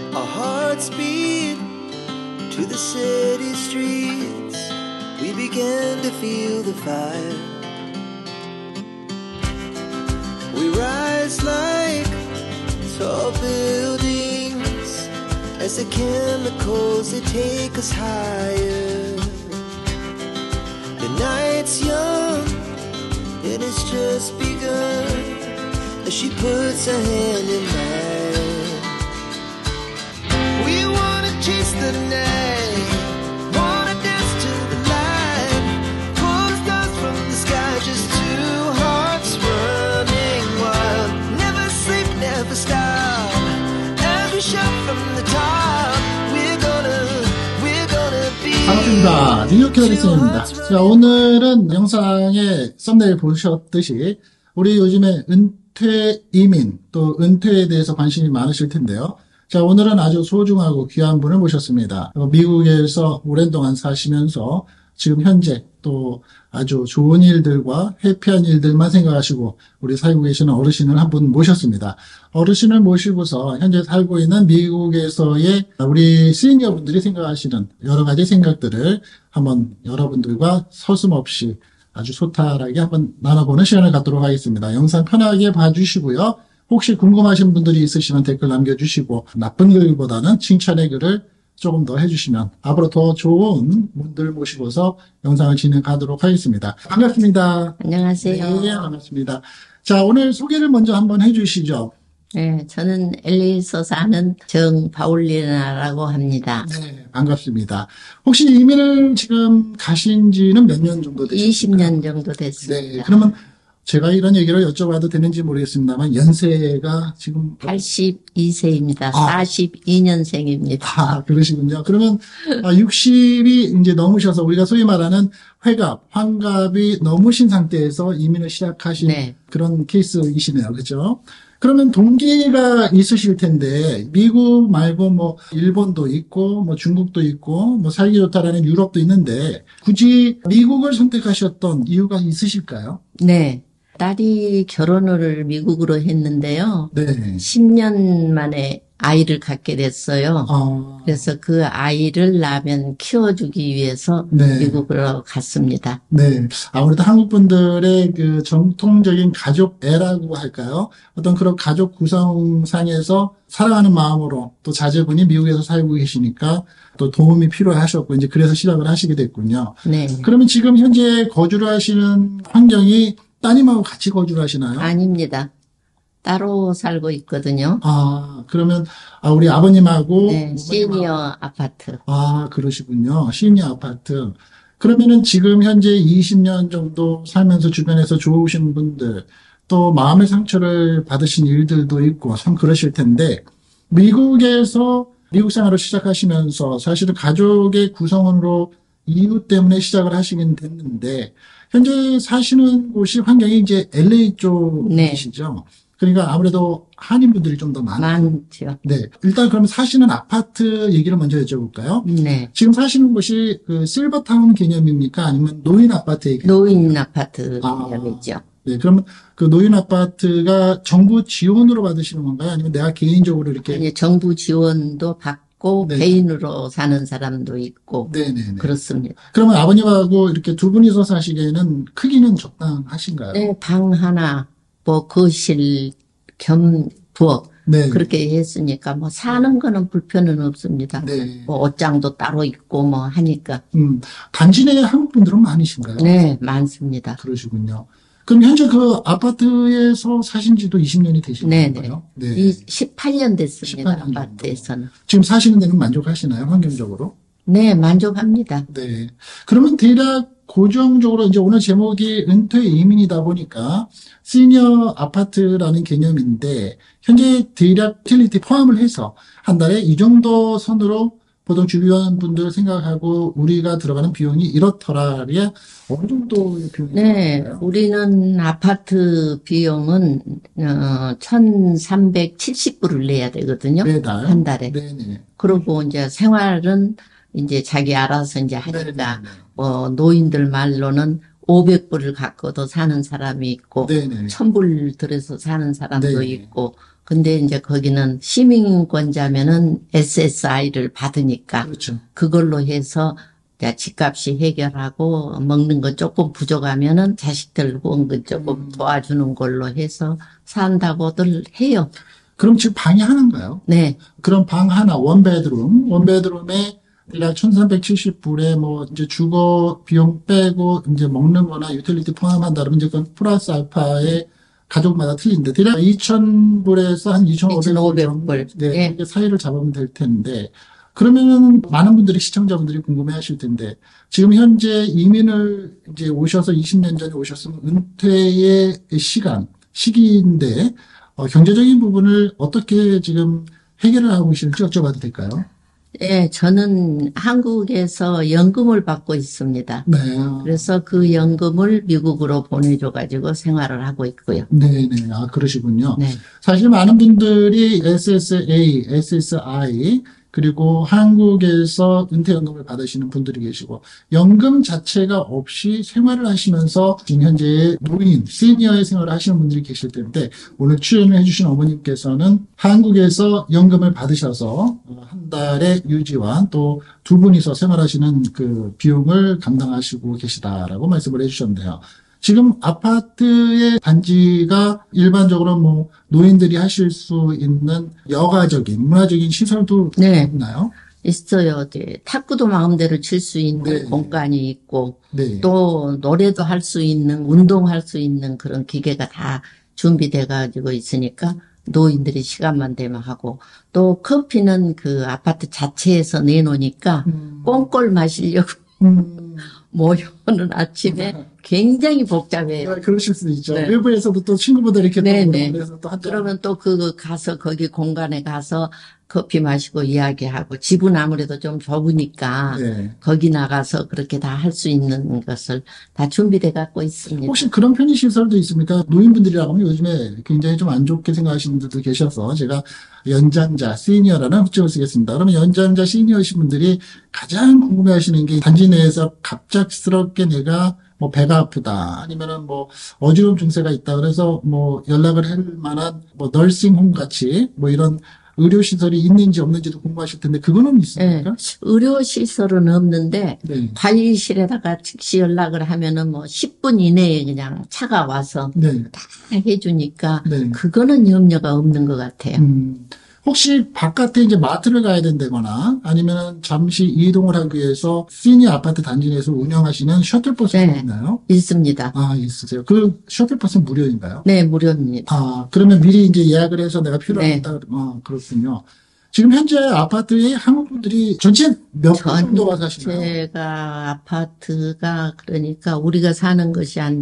Our hearts beat to the city streets. We began to feel the fire. We rise like tall buildings as the chemicals, they take us higher. The night's young and it's just begun as she puts her hand in mine. We wanna chase the night, wanna dance to the light, pull the stars from the sky, just two hearts running wild. Never sleep, never stop, as we shout from the top. We're gonna be. 반갑습니다. 뉴욕 캐리슨입니다. 자, 오늘은 영상의 썸네일 보셨듯이 우리 요즘에 은퇴 이민 또 은퇴에 대해서 관심이 많으실 텐데요. 자, 오늘은 아주 소중하고 귀한 분을 모셨습니다. 미국에서 오랜 동안 사시면서 지금 현재 또 아주 좋은 일들과 해피한 일들만 생각하시고 우리 살고 계시는 어르신을 한 분 모셨습니다. 어르신을 모시고서 현재 살고 있는 미국에서의 우리 시니어분들이 생각하시는 여러 가지 생각들을 한번 여러분들과 서슴없이 아주 소탈하게 한번 나눠보는 시간을 갖도록 하겠습니다. 영상 편하게 봐주시고요. 혹시 궁금하신 분들이 있으시면 댓글 남겨주시고 나쁜 글보다는 칭찬의 글을 조금 더 해주시면 앞으로 더 좋은 분들 모시고서 영상을 진행하도록 하겠습니다. 반갑습니다. 안녕하세요. 네, 반갑습니다. 자, 오늘 소개를 먼저 한번 해주시죠. 네, 저는 LA에서 사는 정바울리나라고 합니다. 네, 반갑습니다. 혹시 이민을 지금 가신 지는 몇 년 정도 되셨습니까? 20년 정도 됐습니다. 네, 그러면 제가 이런 얘기를 여쭤봐도 되는지 모르겠습니다만 연세가 지금 82세입니다. 42년생입니다. 아, 그러시군요. 그러면 60이 이제 넘으셔서 우리가 소위 말하는 환갑이 넘으신 상태에서 이민을 시작하신 네. 그런 케이스이시네요. 그렇죠? 그러면 동기가 있으실 텐데 미국 말고 뭐 일본도 있고 뭐 중국도 있고 뭐 살기 좋다라는 유럽도 있는데 굳이 미국을 선택하셨던 이유가 있으실까요? 네. 딸이 결혼을 미국으로 했는데요. 네. 10년 만에 아이를 갖게 됐어요. 그래서 그 아이를 나면 키워주기 위해서 네. 미국으로 갔습니다. 네. 아무래도 한국 분들의 그 정통적인 가족애라고 할까요? 어떤 그런 가족 구성상에서 사랑하는 마음으로 또 자제분이 미국에서 살고 계시니까 또 도움이 필요하셨고 이제 그래서 시작을 하시게 됐군요. 네. 그러면 지금 현재 거주를 하시는 환경이 따님하고 같이 거주를 하시나요? 아닙니다. 따로 살고 있거든요. 아, 그러면 우리 아버님하고 네, 시니어 아파트. 아, 그러시군요. 시니어 아파트. 그러면은 지금 현재 20년 정도 살면서 주변에서 좋으신 분들, 또 마음의 상처를 받으신 일들도 있고, 참 그러실 텐데, 미국에서 미국 생활을 시작하시면서 사실은 가족의 구성원으로 이유 때문에 시작을 하시긴 됐는데, 현재 사시는 곳이 환경이 이제 LA 쪽이시죠? 네. 그러니까 아무래도 한인분들이 좀 더 많죠. 네. 일단 그럼 사시는 아파트 얘기를 먼저 여쭤볼까요? 네. 지금 사시는 곳이 그 실버타운 개념입니까? 아니면 노인 아파트의 개념? 노인 아파트 개념이죠. 네. 그러면 그 노인 아파트가 정부 지원으로 받으시는 건가요? 아니면 내가 개인적으로 이렇게? 아니, 정부 지원도 받고 네. 개인으로 사는 사람도 있고. 네네네. 그렇습니다. 그러면 아버님하고 이렇게 두 분이서 사시기에는 크기는 적당하신가요? 네. 방 하나. 뭐 거실 겸 부엌 네. 그렇게 했으니까 뭐 사는 거는 불편은 없습니다. 네. 뭐 옷장도 따로 있고 뭐 하니까. 단지 내에 한국 분들은 많으신가요? 네, 많습니다. 그러시군요. 그럼 현재 그 아파트에서 사신 지도 20년이 되신 건가요? 네. 18년 됐습니다. 18년 아파트에서는. 지금 사시는 데는 만족하시나요? 환경적으로? 네, 만족합니다. 네. 그러면 대략 고정적으로 이제 오늘 제목이 은퇴 이민이다 보니까 시니어 아파트라는 개념인데 현재 대략 유틸리티 포함을 해서 한 달에 이 정도 선으로 보통 주변 분들 생각하고 우리가 들어가는 비용이 이렇더라야 어느 정도의 비용이 네, 들어가요? 우리는 아파트 비용은 1,370불을 내야 되거든요. 매달 한 달에. 네네. 그리고 이제 생활은 이제 자기 알아서 이제 하니까 네네네. 노인들 말로는 500불을 갖고도 사는 사람이 있고 네네. 1,000불 들여서 사는 사람도 네. 있고 근데 이제 거기는 시민권자면은 SSI를 받으니까 그렇죠. 그걸로 해서 집값이 해결하고 먹는 거 조금 부족하면은 자식들 원금 조금 도와주는 걸로 해서 산다고들 해요. 그럼 지금 방이 하나인가요? 네. 그럼 방 하나, 원베드룸에 대략 1,370불에 뭐 이제 주거 비용 빼고 이제 먹는 거나 유틸리티 포함한다 그러면 이제 그건 플러스 알파의 가족마다 틀린데 대략 2,000불에서 한 2,500불 정도 2,500불. 네, 예. 이게 사이를 잡으면 될 텐데 그러면은 많은 분들이 시청자분들이 궁금해 하실 텐데 지금 현재 이민을 이제 오셔서 20년 전에 오셨으면 은퇴의 시기인데 경제적인 부분을 어떻게 지금 해결을 하고 계시는지 여쭤봐도 될까요? 네, 저는 한국에서 연금을 받고 있습니다. 네. 그래서 그 연금을 미국으로 보내줘가지고 생활을 하고 있고요. 네네. 아, 그러시군요. 네. 사실 많은 분들이 SSA, SSI, 그리고 한국에서 은퇴연금을 받으시는 분들이 계시고, 연금 자체가 없이 생활을 하시면서 지금 현재 노인, 시니어의 생활을 하시는 분들이 계실 텐데, 오늘 출연을 해주신 어머님께서는 한국에서 연금을 받으셔서 한 달의 유지와 또 두 분이서 생활하시는 그 비용을 감당하시고 계시다라고 말씀을 해주셨는데요. 지금 아파트의 단지가 일반적으로 뭐 노인들이 하실 수 있는 여가적인 문화적인 시설도 네. 있나요? 있어요. 탁구도 마음대로 칠 수 있는 네. 공간이 있고 네. 또 노래도 할 수 있는 운동할 수 있는 그런 기계가 다 준비돼 가지고 있으니까 노인들이 시간만 되면 하고 또 커피는 그 아파트 자체에서 내놓으니까 꽁꼴 마시려고 모여오는 아침에 굉장히 복잡해요. 네, 그러실 수 있죠. 네. 외부에서도 또 친구분들 이렇게 네네. 그래서 또 그러면 또 가서 거기 공간에 가서 커피 마시고 이야기하고 집은 아무래도 좀 좁으니까 네. 거기 나가서 그렇게 다 할 수 있는 것을 다 준비돼 갖고 있습니다. 혹시 그런 편의 시설도 있습니까? 노인분들이라고 하면 요즘에 굉장히 좀 안 좋게 생각하시는 분들도 계셔서 제가 연장자, 시니어라는 호칭을 쓰겠습니다. 그러면 연장자, 시니어이신 분들이 가장 궁금해하시는 게 단지 내에서 갑작스럽게 내가 뭐 배가 아프다 아니면은 뭐 어지러움 증세가 있다 그래서 뭐 연락을 할 만한 뭐 널싱홈 같이 뭐 이런 의료 시설이 있는지 없는지도 궁금하실 텐데 그거는 있습니까? 네. 의료 시설은 없는데 네. 관리실에다가 즉시 연락을 하면은 뭐 10분 이내에 그냥 차가 와서 네. 다 해주니까 네. 그거는 염려가 없는 것 같아요. 혹시 바깥에 이제 마트를 가야 된다거나 아니면 잠시 이동을 하기 위해서 시니어 아파트 단지 내에서 운영하시는 셔틀버스가 네. 있나요? 있습니다. 아, 있으세요. 그 셔틀버스는 무료인가요? 네, 무료입니다. 아, 그러면 미리 이제 예약을 해서 내가 필요하다. 아, 그렇군요. 지금 현재 아파트에 한국 분들이 전체 몇 분 정도가 사시나요? 제가 아파트가 그러니까 우리가 사는 것이 한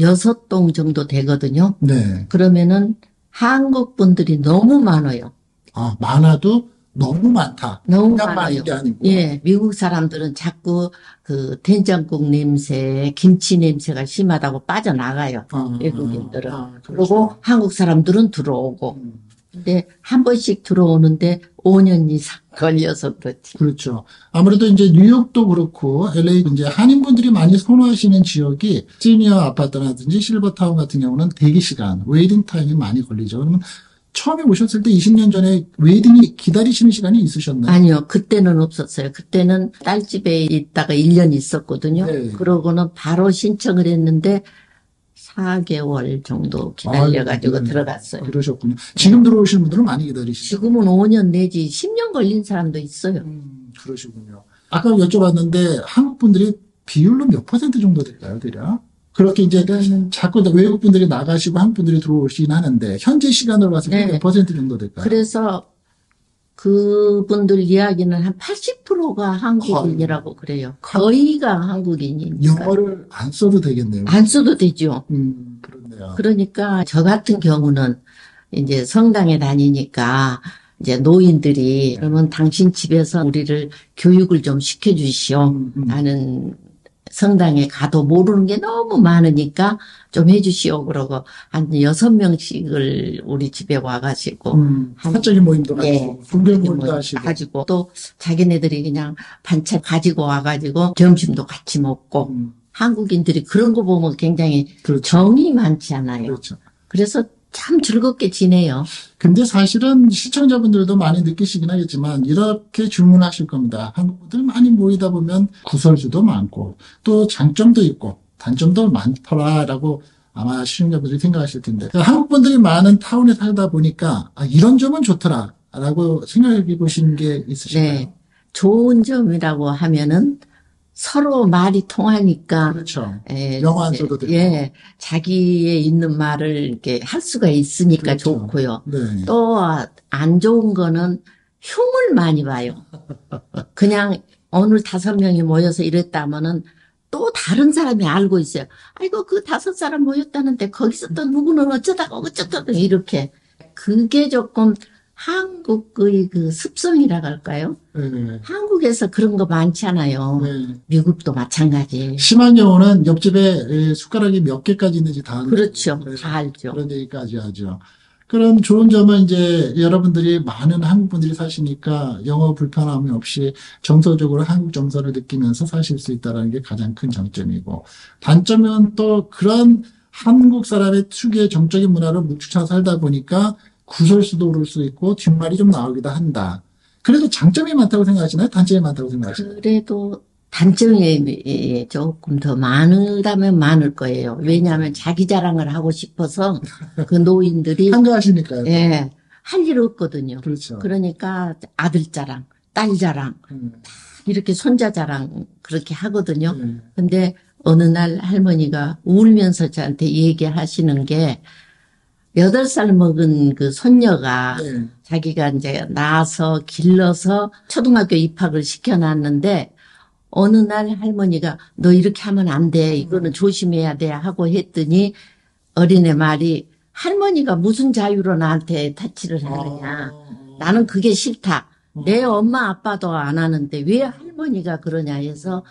6동 정도 되거든요. 네. 그러면은 한국 분들이 너무 많아요. 아, 많아도 너무 많다. 너무 그냥 많아요. 많은 게 아니고. 예, 미국 사람들은 자꾸 그 된장국 냄새, 김치 냄새가 심하다고 빠져나가요. 외국인들은. 그렇죠. 그리고 한국 사람들은 들어오고. 근데 한 번씩 들어오는데 5년 이상 걸려서 그렇지. 그렇죠. 아무래도 이제 뉴욕도 그렇고 LA 이제 한인분들이 많이 선호하시는 지역이 시니어 아파트라든지 실버타운 같은 경우는 대기 시간, 웨이팅 타임이 많이 걸리죠. 그러면 처음에 오셨을 때 20년 전에 웨이팅이 기다리시는 시간이 있으셨나요? 아니요. 그때는 없었어요. 그때는 딸 집에 있다가 1년 있었거든요. 네. 그러고는 바로 신청을 했는데 4개월 정도 기다려가지고 네. 들어갔어요. 그러셨군요. 지금 들어오시는 분들은 많이 기다리시죠? 지금은 5년 내지 10년 걸린 사람도 있어요. 그러시군요. 아까 여쭤봤는데 한국 분들이 비율로 몇 % 정도 될까요, 대략? 그렇게 이제 자꾸 외국 분들이 나가시고 한국 분들이 들어오시긴 하는데 현재 시간으로 봤을 때 네. 몇 % 정도 될까요? 그래서 그분들 이야기는 한 80%가 한국인이라고 그래요. 거의가 한국인이니까. 영어를 안 써도 되겠네요. 안 써도 되죠. 그렇네요. 그러니까 저 같은 경우는 이제 성당에 다니니까 이제 노인들이 그러면 당신 집에서 우리를 교육을 좀 시켜주시오. 나는 성당에 가도 모르는 게 너무 많으니까 좀 해주시오. 그러고 한 6명씩을 우리 집에 와가지고 사적인 모임도 가지고 예, 분별 모임도 하시고 가지고 또 자기네들이 그냥 반찬 가지고 와가지고 점심도 같이 먹고 한국인들이 그런 거 보면 굉장히 그렇죠. 정이 많지 않아요. 그렇죠. 그래서 참 즐겁게 지내요. 근데 사실은 시청자분들도 많이 느끼시긴 하겠지만 이렇게 질문하실 겁니다. 한국 분들 많이 모이다 보면 구설수도 많고 또 장점도 있고 단점도 많더라라고 아마 시청자분들이 생각하실 텐데 한국 분들이 많은 타운에 살다 보니까 이런 점은 좋더라라고 생각해 보신 게 있으실까요? 네. 좋은 점이라고 하면은 서로 말이 통하니까 그렇죠. 예, 영어 안 써도 되고. 예, 자기의 있는 말을 이렇게 할 수가 있으니까 그렇죠. 좋고요. 네. 또 안 좋은 거는 흉을 많이 봐요. 그냥 오늘 5명이 모여서 이랬다면은 또 다른 사람이 알고 있어요. 아이고 그 5사람 모였다는데 거기서 또 누구는 어쩌다가 어쩌다가 이렇게. 그게 조금 한국의 그 습성이라고 할까요? 네. 한국에서 그런 거 많잖아요. 네. 미국도 마찬가지. 심한 경우는 옆집에 숟가락이 몇 개까지 있는지 다 그렇죠. 네. 다 알죠. 그런 얘기까지 하죠. 그런 좋은 점은 이제 여러분들이 많은 한국 분들이 사시니까 영어 불편함이 없이 정서적으로 한국 정서를 느끼면서 사실 수 있다는 게 가장 큰 장점이고 단점은 또 그런 한국 사람의 특유의 정적인 문화로 묵직쳐 살다 보니까 구설수도 오를 수 있고 뒷말이 좀 나오기도 한다. 그래도 장점이 많다고 생각하시나요? 단점이 많다고 생각하시나요? 그래도 단점이 조금 더 많으라면 많을 거예요. 왜냐하면 자기 자랑을 하고 싶어서 그 노인들이 한가하시니까요. 예, 할 일 없거든요. 그렇죠. 그러니까 아들 자랑, 딸 자랑, 이렇게 손자 자랑 그렇게 하거든요. 근데 어느 날 할머니가 울면서 저한테 얘기하시는 게 8살 먹은 그 손녀가 네. 자기가 이제 낳아서 길러서 초등학교 입학을 시켜놨는데 어느 날 할머니가 너 이렇게 하면 안 돼. 이거는 조심해야 돼. 하고 했더니 어린애 말이 할머니가 무슨 자유로 나한테 터치를 하느냐. 나는 그게 싫다. 내 엄마 아빠도 안 하는데 왜 할머니가 그러냐 해서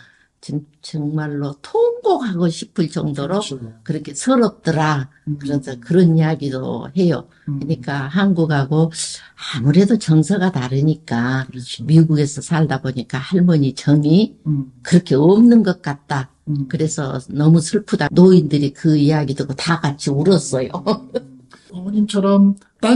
정말로 통곡하고 싶을 정도로 그렇죠. 그렇게 서럽더라. 그래서 그런 이야기도 해요. 그러니까 한국하고 아무래도 정서가 다르니까 그렇죠. 미국에서 살다 보니까 할머니 정이 그렇게 없는 것 같다. 그래서 너무 슬프다. 노인들이 그 이야기 듣고 다 같이 울었어요. 어머님처럼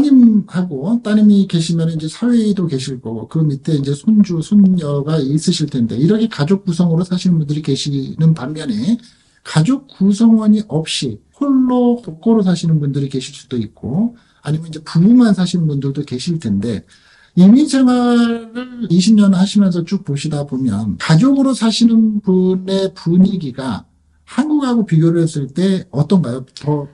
따님이 계시면 이제 사위도 계실 거고, 그 밑에 이제 손주, 손녀가 있으실 텐데, 이렇게 가족 구성으로 사시는 분들이 계시는 반면에, 가족 구성원이 없이 홀로 독거로 사시는 분들이 계실 수도 있고, 아니면 이제 부부만 사시는 분들도 계실 텐데, 이민 생활을 20년 하시면서 쭉 보시다 보면, 가족으로 사시는 분의 분위기가 한국하고 비교를 했을 때 어떤가요? 더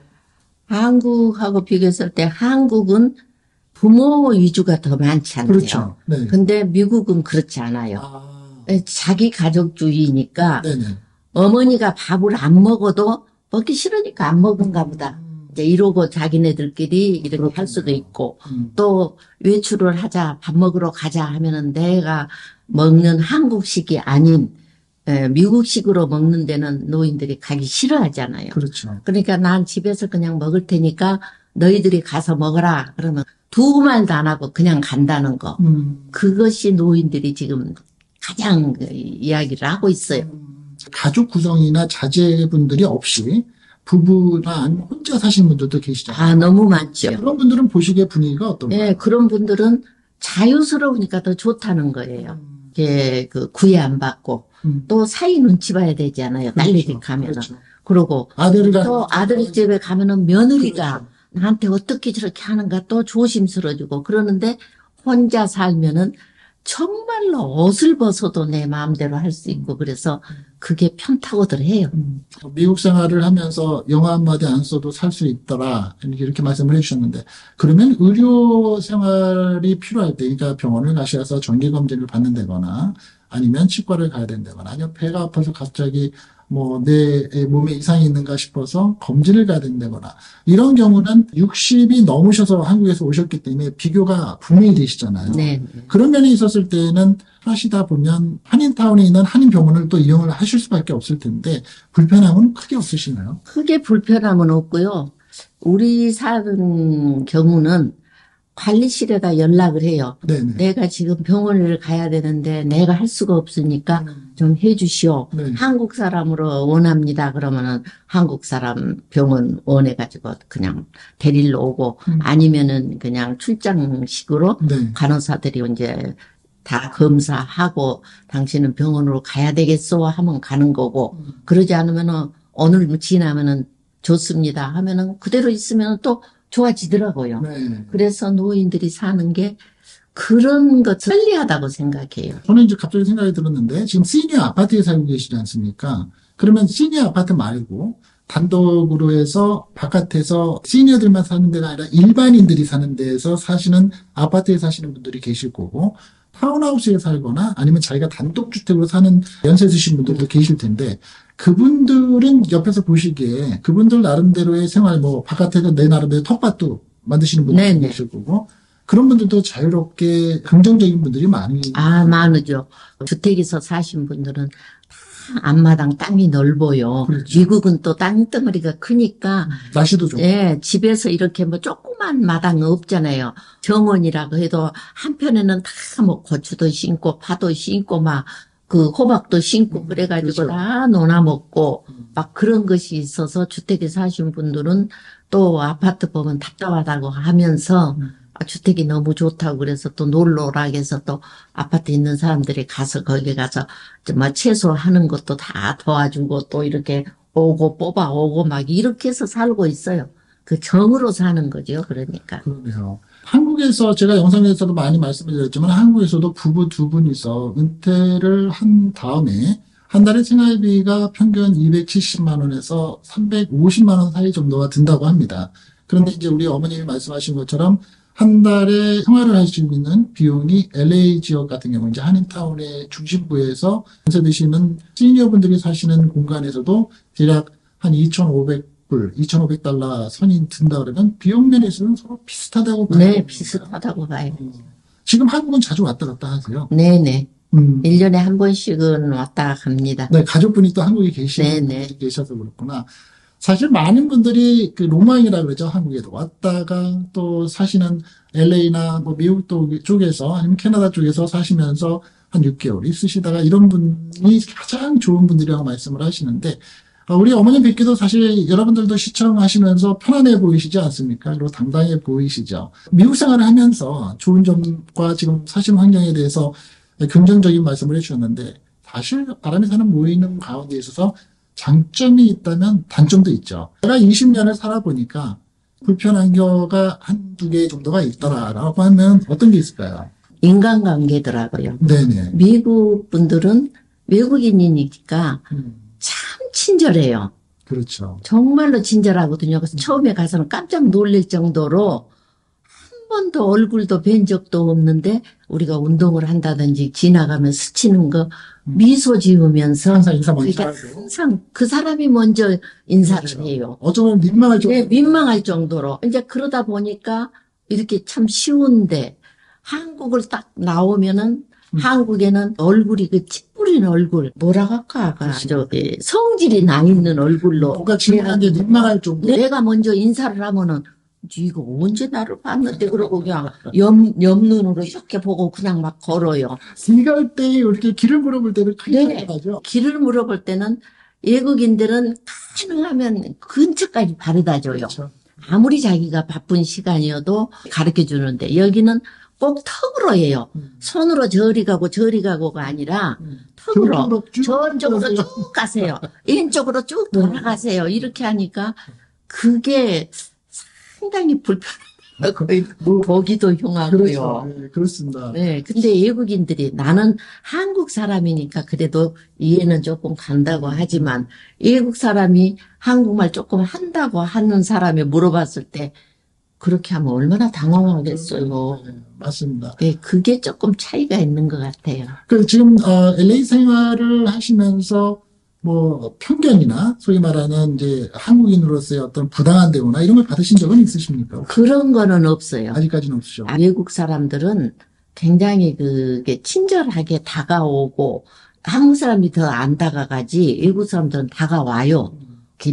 한국하고 비교했을 때 한국은 부모 위주가 더 많지 않나요? 그렇죠. 네. 근데 미국은 그렇지 않아요. 자기 가족주의니까 네네. 어머니가 밥을 안 먹어도 먹기 싫으니까 안 먹은가 보다. 이제 이러고 자기네들끼리 이렇게 할 수도 있고 또 외출을 하자 밥 먹으러 가자 하면은 내가 먹는 한국식이 아닌 미국식으로 먹는 데는 노인들이 가기 싫어하잖아요. 그렇죠. 그러니까 난 집에서 그냥 먹을 테니까 너희들이 가서 먹어라. 그러면 두 말도 안 하고 그냥 간다는 거. 그것이 노인들이 지금 가장 이야기를 하고 있어요. 가족 구성이나 자제분들이 없이 부부나 아니면 혼자 사시는 분들도 계시잖아요. 아, 너무 많죠. 그런 분들은 보시기에 분위기가 어떤가요? 예, 그런 분들은 자유스러우니까 더 좋다는 거예요. 이게 그 구애 안 받고 또 사이 눈치 봐야 되잖아요. 딸네 집 가면은. 그렇죠. 그러고 아들이랑 또 아들 집에 가면은 며느리가 나한테 어떻게 저렇게 하는가 또 조심스러워지고 그러는데 혼자 살면은 정말로 옷을 벗어도 내 마음대로 할 수 있고 그래서 그게 편타고들 해요. 미국 생활을 하면서 영어 한마디 안 써도 살 수 있더라 이렇게 말씀을 해주셨는데 그러면 의료 생활이 필요할 때 그러니까 병원을 가셔서 정기검진을 받는다거나 아니면 치과를 가야 된다거나 아니면 배가 아파서 갑자기 뭐 내 몸에 이상이 있는가 싶어서 검진을 가야 된다거나 이런 경우는 60이 넘으셔서 한국에서 오셨기 때문에 비교가 분명히 되시잖아요. 네. 그런 면이 있었을 때는 하시다 보면 한인타운에 있는 한인병원을 또 이용을 하실 수밖에 없을 텐데 불편함은 크게 없으시나요? 크게 불편함은 없고요. 우리 사는 경우는 관리실에다 연락을 해요. 네네. 내가 지금 병원을 가야 되는데 내가 할 수가 없으니까 좀 해주시오. 네. 한국 사람으로 원합니다. 그러면은 한국 사람 병원 원해가지고 그냥 데리러 오고 아니면은 그냥 출장식으로 네. 간호사들이 이제 다 검사하고 당신은 병원으로 가야 되겠소 하면 가는 거고 그러지 않으면은 오늘 지나면은 좋습니다 하면은 그대로 있으면 또 좋아지더라고요. 네. 그래서 노인들이 사는 게 그런 거 편리하다고 생각해요. 저는 이제 갑자기 생각이 들었는데, 지금 시니어 아파트에 살고 계시지 않습니까? 그러면 시니어 아파트 말고, 단독으로 해서 바깥에서 시니어들만 사는 데가 아니라 일반인들이 사는 데에서 사시는 아파트에 사시는 분들이 계실 거고, 타운하우스에 살거나 아니면 자기가 단독주택으로 사는 연세 드신 분들도 계실 텐데, 그분들은 옆에서 보시기에 그분들 나름대로의 생활, 뭐 바깥에서 내 나름대로 텃밭도 만드시는 분들도 네네. 계실 거고, 그런 분들도 자유롭게 긍정적인 분들이 많이. 많으죠. 주택에서 사신 분들은 다 앞마당 땅이 넓어요. 그렇죠. 미국은 또 땅덩어리가 크니까 날씨도 좋고. 예, 집에서 이렇게 뭐 조그만 마당 없잖아요. 정원이라고 해도 한편에는 다 뭐 고추도 심고 파도 심고 막 그 호박도 심고 그래가지고 그렇죠. 다 논아 먹고 막 그런 것이 있어서 주택에 사신 분들은 또 아파트 보면 답답하다고 하면서 주택이 너무 좋다고 그래서 또 놀러 오라고 해서 또 아파트 있는 사람들이 가서 거기 가서 뭐 채소하는 것도 다 도와주고 또 이렇게 오고 뽑아오고 막 이렇게 해서 살고 있어요. 그 정으로 사는 거죠. 그러니까. 그러네요. 한국에서 제가 영상에서도 많이 말씀을 드렸지만 한국에서도 부부 두 분이서 은퇴를 한 다음에 한 달에 생활비가 평균 270만 원에서 350만 원 사이 정도가 든다고 합니다. 그런데 이제 우리 어머님이 말씀하신 것처럼 한 달에 생활을 할 수 있는 비용이 LA 지역 같은 경우 이제 한인타운의 중심부에서 연세 드시는 시니어분들이 사시는 공간에서도 대략 한 2,500달러 선이 든다 그러면 비용 면에서는 서로 비슷하다고 봐요. 네, 비슷하다고 봐요. 지금 한국은 자주 왔다 갔다 하세요. 네네. 음, 1년에 한 번씩은 왔다 갑니다. 네, 가족분이 또 한국에 계시는 네네. 분들이 계셔서 그렇구나. 사실 많은 분들이 그 로망이라 그러죠. 한국에도 왔다가 또 사시는 LA나 뭐 미국 쪽에서 아니면 캐나다 쪽에서 사시면서 한 6개월 있으시다가 이런 분이 가장 좋은 분들이라고 말씀을 하시는데, 우리 어머님 뵙기도 사실 여러분들도 시청하시면서 편안해 보이시지 않습니까? 그리고 당당해 보이시죠. 미국 생활을 하면서 좋은 점과 지금 사시는 환경에 대해서 긍정적인 말씀을 해주셨는데, 사실 바람이 사는 모이는 가운데 있어서 장점이 있다면 단점도 있죠. 제가 20년을 살아보니까 불편한 경우가 한두 개 정도가 있더라라고 하면 어떤 게 있을까요? 인간관계더라고요. 네네. 미국 분들은 외국인이니까 참 친절해요. 그렇죠. 정말로 친절하거든요. 그래서 처음에 가서는 깜짝 놀랄 정도로 한 번도 얼굴도 뵌 적도 없는데 우리가 운동을 한다든지 지나가면 스치는 거 미소 지으면서 항상 인사 먼저 그러니까 하고. 항상 그 사람이 먼저 인사를 해요. 어쩌면 민망할 정도. 네, 민망할 정도로. 이제 그러다 보니까 이렇게 참 쉬운데 한국을 딱 나오면은 한국에는 얼굴이 그 찌푸린 얼굴 뭐라고 할까 아주 성질이 나 있는 얼굴로 뭔가 질문한 게 민망할 정도. 내가 먼저 인사를 하면은 이거 언제 나를 봤는데 그러고 그냥 옆눈으로 이렇게 보고 그냥 막 걸어요. 길 갈 때 이렇게 길을 물어볼 때는 크게 네. 생각하죠. 길을 물어볼 때는 외국인들은 가능하면 근처까지 바래다 줘요. 그렇죠. 아무리 자기가 바쁜 시간이어도 가르쳐 주는데 여기는 꼭 턱으로 해요. 손으로 저리 가고가 아니라 턱으로 저쪽으로 쭉 가세요. 왼쪽으로 쭉 돌아가세요. 이렇게 하니까 그게 상당히 불편하고 보기도 흉하고요. 그렇죠. 네, 그렇습니다. 네, 근데 외국인들이 나는 한국 사람이니까 그래도 이해는 조금 간다고 하지만 외국 사람이 한국말 조금 한다고 하는 사람이 물어봤을 때 그렇게 하면 얼마나 당황하겠어요. 네, 맞습니다. 네, 그게 조금 차이가 있는 것 같아요. 그 지금 LA 생활을 하시면서 뭐 편견이나 소위 말하는 이제 한국인으로서의 어떤 부당한 대우나 이런 걸 받으신 적은 있으십니까? 그런 거는 없어요. 아직까지는 없으죠. 외국 사람들은 굉장히 그게 친절하게 다가오고 한국 사람이 더 안 다가가지 외국 사람들은 다가와요.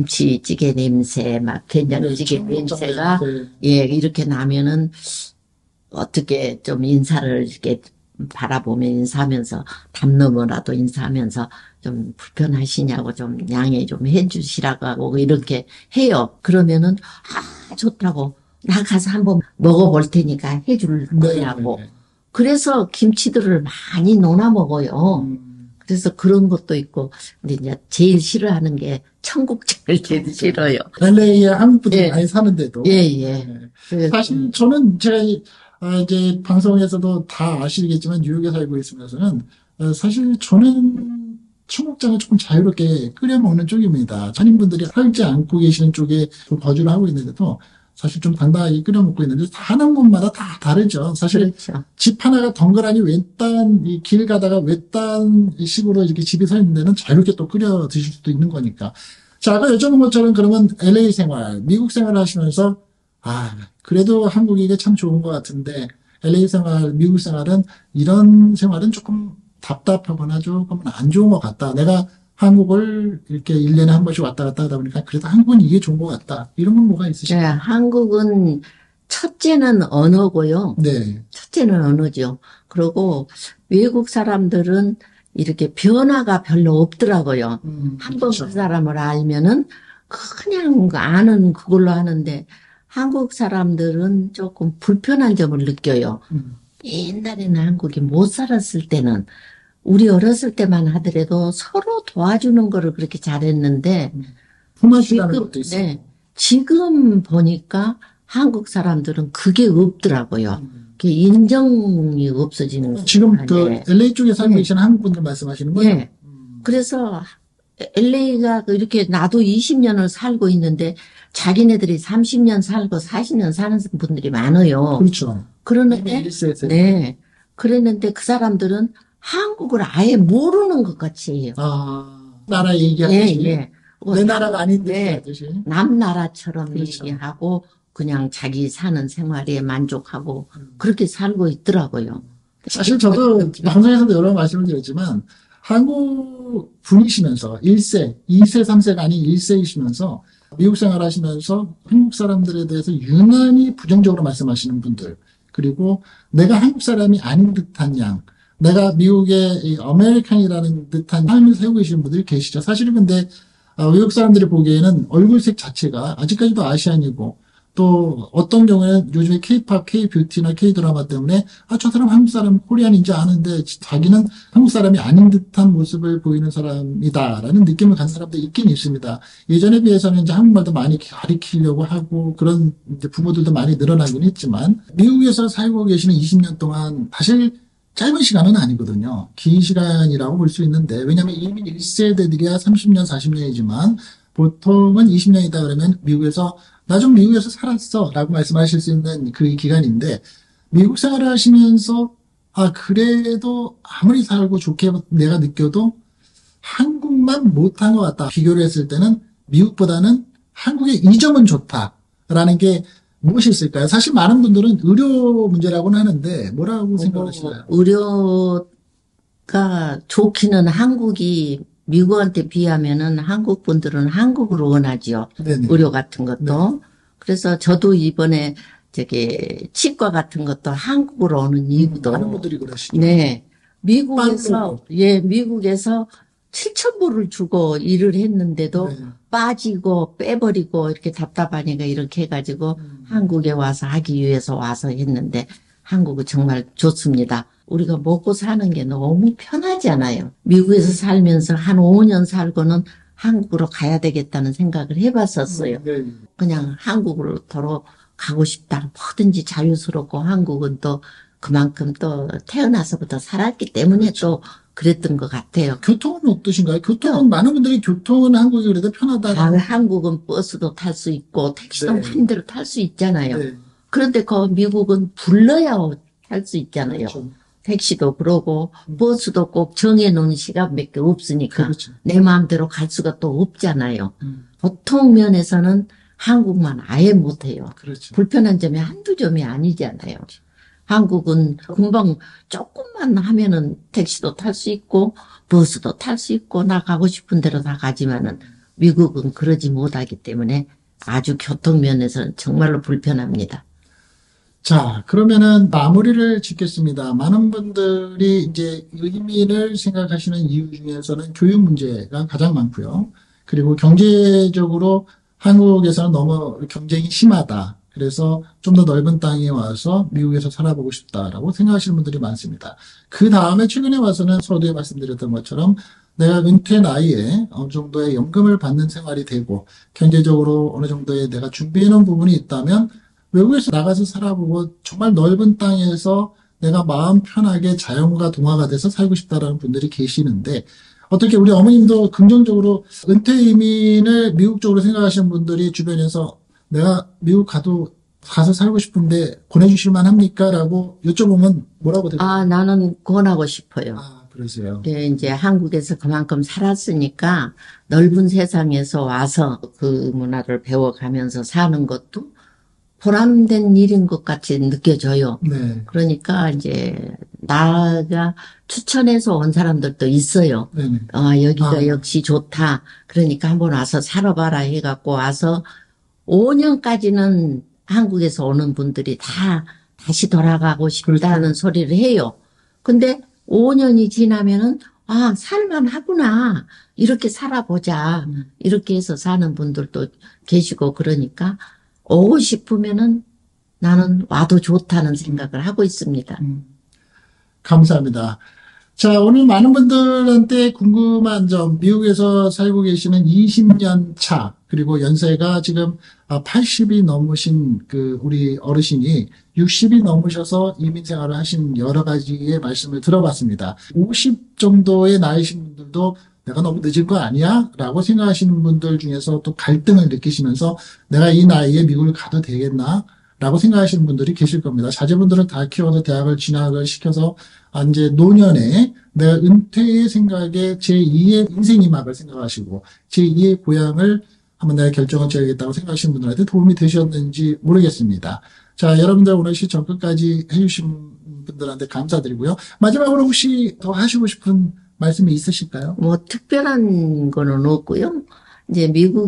김치찌개 냄새, 막 된장찌개 냄새가 예 이렇게 나면은 어떻게 좀 인사를 이렇게 바라보면 인사하면서 담 넘어라도 인사하면서 좀 불편하시냐고 좀 양해 좀 해주시라고 하고 이렇게 해요. 그러면은 좋다고 나 가서 한번 먹어볼 테니까 해줄 거냐고. 그래서 김치들을 많이 논아 먹어요. 그래서 그런 것도 있고, 근데 이제 제일 싫어하는 게 청국장을 제일 싫어요. LA에 한국 분들이 예. 많이 사는데도. 예. 그래서 사실 저는 제가 이제 방송에서도 다 아시겠지만 뉴욕에 살고 있으면서는 사실 저는 청국장을 조금 자유롭게 끓여 먹는 쪽입니다. 한인분들이 살지 않고 계시는 쪽에 좀 거주를 하고 있는데도 사실 좀 당당하게 끓여 먹고 있는데 사는 곳마다 다 다르죠. 사실 그렇죠. 집 하나가 덩그러니 외딴 이 길 가다가 외딴 식으로 이렇게 집이 서 있는 데는 자유롭게 또 끓여 드실 수도 있는 거니까. 자, 아까 여쭤본 것처럼 그러면 LA 생활, 미국 생활을 하시면서 그래도 한국이 이게 참 좋은 것 같은데 LA 생활, 미국 생활은 이런 생활은 조금 답답하거나 조금 안 좋은 것 같다. 내가 한국을 이렇게 1년에 한 번씩 왔다 갔다 하다 보니까 그래도 한국은 이게 좋은 것 같다. 이런 건 뭐가 네, 있으실까요? 한국은 첫째는 언어고요. 네. 첫째는 언어죠. 그리고 외국 사람들은 이렇게 변화가 별로 없더라고요. 한 번 그렇죠. 그 사람을 알면은 그냥 아는 그걸로 하는데 한국 사람들은 조금 불편한 점을 느껴요. 옛날에는 한국이 못 살았을 때는 우리 어렸을 때만 하더라도 서로 도와주는 거를 그렇게 잘했는데 품앗이라는 것도 있어요. 네, 지금 보니까 한국 사람들은 그게 없더라고요. 그게 인정이 없어지는 지금 그 순간에. LA 쪽에 살고 네. 계시는 한국 분들 말씀하시는 거예요? 네. 그래서 LA가 이렇게 나도 20년을 살고 있는데 자기네들이 30년 살고 40년 사는 분들이 많아요. 그렇죠. 그러는데 일세에서. 네. 그랬는데 그 사람들은 한국을 아예 모르는 것 같이 해요. 나라 얘기하듯이. 예. 내 나라가 아닌데 네. 하듯이. 남 나라처럼 그렇죠. 얘기하고 그냥 자기 사는 생활에 만족하고 그렇게 살고 있더라고요. 사실 저도 방송에서도 여러 번 말씀을 드렸지만 한국 분이시면서 1세, 2세, 3세가 아닌 1세이시면서 미국 생활 하시면서 한국 사람들에 대해서 유난히 부정적으로 말씀하시는 분들, 그리고 내가 한국 사람이 아닌 듯한 양, 내가 미국의 이 아메리칸이라는 듯한 삶을 살고 계시는 분들이 계시죠. 사실은 근데 외국 사람들이 보기에는 얼굴색 자체가 아직까지도 아시안이고, 또 어떤 경우에는 요즘에 K-팝, K-뷰티나 K-드라마 때문에 저 사람 한국 사람 코리안인지 아는데 자기는 한국 사람이 아닌 듯한 모습을 보이는 사람이다라는 느낌을 갖는 사람도 있긴 있습니다. 예전에 비해서는 이제 한국말도 많이 가리키려고 하고 그런 이제 부모들도 많이 늘어나긴 했지만 미국에서 살고 계시는 20년 동안 사실 짧은 시간은 아니거든요. 긴 시간이라고 볼 수 있는데 왜냐하면 이민 1세대들이야 30년, 40년이지만 보통은 20년이다 그러면 미국에서 나 좀 미국에서 살았어 라고 말씀하실 수 있는 그 기간인데 미국 생활을 하시면서 그래도 아무리 살고 좋게 내가 느껴도 한국만 못한 것 같다. 비교를 했을 때는 미국보다는 한국의 이 점은 좋다라는 게 무엇이 있을까요? 사실 많은 분들은 의료 문제라고는 하는데 뭐라고 생각하시나요? 의료가 좋기는 한국이 미국한테 비하면은 한국 분들은 한국을 원하지요. 네네. 의료 같은 것도. 그래서 저도 이번에 치과 같은 것도 한국으로 오는 이유도. 많은 분들이 그러시죠. 네. 미국에서 7,000불을 주고 일을 했는데도 네. 빠지고 빼버리고 이렇게 답답하니까 이렇게 해가지고 한국에 와서 하기 위해서 와서 했는데 한국은 정말 좋습니다. 우리가 먹고 사는 게 너무 편하잖아요. 미국에서 살면서 한 5년 살고는 한국으로 가야 되겠다는 생각을 해봤었어요. 네. 그냥 한국으로 돌아가고 싶다. 뭐든지 자유스럽고 한국은 또 그만큼 또 태어나서부터 살았기 때문에 또 그랬던 것 같아요. 교통은 어떠신가요? 교통은 많은 분들이 교통은 한국이 그래도 편하다. 한국은 버스도 탈 수 있고 택시도 네. 마음대로 탈 수 있잖아요. 네. 그런데 미국은 불러야 탈 수 있잖아요. 그렇죠. 택시도 그러고 버스도 꼭 정해놓은 시간 몇 개 없으니까 그렇죠. 내 마음대로 갈 수가 또 없잖아요. 보통 면에서는 한국만 아예 못해요. 그렇죠. 불편한 점이 한두 점이 아니잖아요. 한국은 금방 조금만 하면은 택시도 탈 수 있고 버스도 탈 수 있고 나 가고 싶은 대로 다 가지만은 미국은 그러지 못하기 때문에 아주 교통면에서는 정말로 불편합니다. 자, 그러면은 마무리를 짓겠습니다. 많은 분들이 이제 이민을 생각하시는 이유 중에서는 교육 문제가 가장 많고요. 그리고 경제적으로 한국에서는 너무 경쟁이 심하다. 그래서 좀 더 넓은 땅에 와서 미국에서 살아보고 싶다라고 생각하시는 분들이 많습니다. 그 다음에 최근에 와서는 서두에 말씀드렸던 것처럼 내가 은퇴 나이에 어느 정도의 연금을 받는 생활이 되고 경제적으로 어느 정도의 내가 준비해 놓은 부분이 있다면 외국에서 나가서 살아보고 정말 넓은 땅에서 내가 마음 편하게 자연과 동화가 돼서 살고 싶다라는 분들이 계시는데 어떻게 우리 어머님도 긍정적으로 은퇴 이민을 미국 쪽으로 생각하시는 분들이 주변에서 내가 미국 가서 살고 싶은데 보내주실 만합니까? 라고 여쭤보면 뭐라고 대답해요? 아, 나는 권하고 싶어요. 아, 그러세요. 네, 이제 한국에서 그만큼 살았으니까 넓은 세상에서 와서 그 문화를 배워가면서 사는 것도 보람된 일인 것 같이 느껴져요. 네. 그러니까 이제 나가 추천해서 온 사람들도 있어요. 네네. 여기가 역시 좋다. 그러니까 한번 와서 살아봐라 해갖고 와서 5년까지는 한국에서 오는 분들이 다 다시 돌아가고 싶다는 그렇죠. 소리를 해요. 근데 5년이 지나면은 살만하구나. 이렇게 살아보자. 이렇게 해서 사는 분들도 계시고 그러니까 오고 싶으면은 나는 와도 좋다는 생각을 하고 있습니다. 감사합니다. 자, 오늘 많은 분들한테 궁금한 점, 미국에서 살고 계시는 20년 차, 그리고 연세가 지금 80이 넘으신 우리 어르신이 60이 넘으셔서 이민 생활을 하신 여러 가지의 말씀을 들어봤습니다. 50 정도의 나이신 분들도 내가 너무 늦은 거 아니야? 라고 생각하시는 분들 중에서 또 갈등을 느끼시면서 내가 이 나이에 미국을 가도 되겠나? 라고 생각하시는 분들이 계실 겁니다. 자제분들은 다 키워서 대학을 진학을 시켜서 이제 노년에 내가 은퇴의 생각에 제2의 인생이막을 생각하시고 제2의 고향을 한번 내가 결정을 지어야겠다고 생각하시는 분들한테 도움이 되셨는지 모르겠습니다. 자, 여러분들 오늘 시청 끝까지 해주신 분들한테 감사드리고요. 마지막으로 혹시 더 하시고 싶은 말씀이 있으실까요? 뭐 특별한 거는 없고요. 이제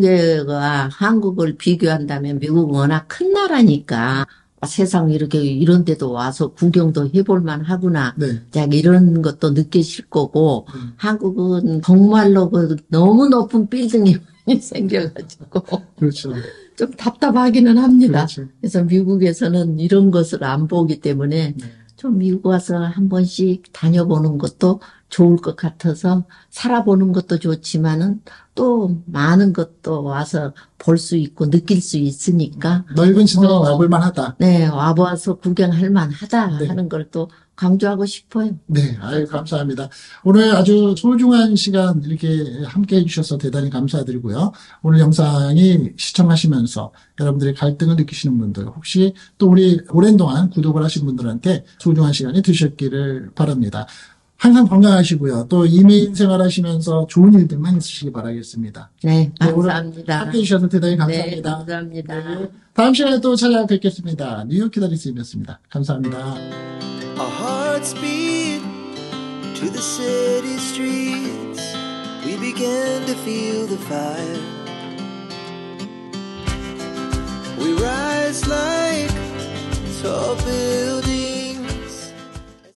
미국과 한국을 비교한다면 미국은 워낙 큰 나라니까 세상 이렇게 이런 데도 와서 구경도 해볼 만하구나. 네. 이런 것도 느끼실 거고 한국은 정말로 너무 높은 빌딩이 많이 생겨가지고 그렇죠. 좀 답답하기는 합니다. 그렇죠. 그래서 미국에서는 이런 것을 안 보기 때문에 좀 미국 와서 한 번씩 다녀보는 것도 좋을 것 같아서 살아보는 것도 좋지만은 또 많은 것도 와서 볼 수 있고 느낄 수 있으니까 넓은 시장에 와볼 만하다. 네, 와봐서 구경할 만하다 네. 하는 걸 또 강조하고 싶어요. 네, 아유, 감사합니다. 오늘 아주 소중한 시간 이렇게 함께 해주셔서 대단히 감사드리고요. 오늘 영상이 시청하시면서 여러분들의 갈등을 느끼시는 분들, 혹시 또 우리 오랜 동안 구독을 하신 분들한테 소중한 시간이 되셨기를 바랍니다. 항상 건강하시고요. 또 이민 생활하시면서 좋은 일들만 있으시기 바라겠습니다. 네, 오늘 감사합니다. 함께 해주셔서 대단히 네, 감사합니다. 감사합니다. 네, 다음 시간에 또 찾아뵙겠습니다. 뉴욕 기다리스였습니다. 감사합니다. Our hearts beat to the city streets. We began to feel the fire.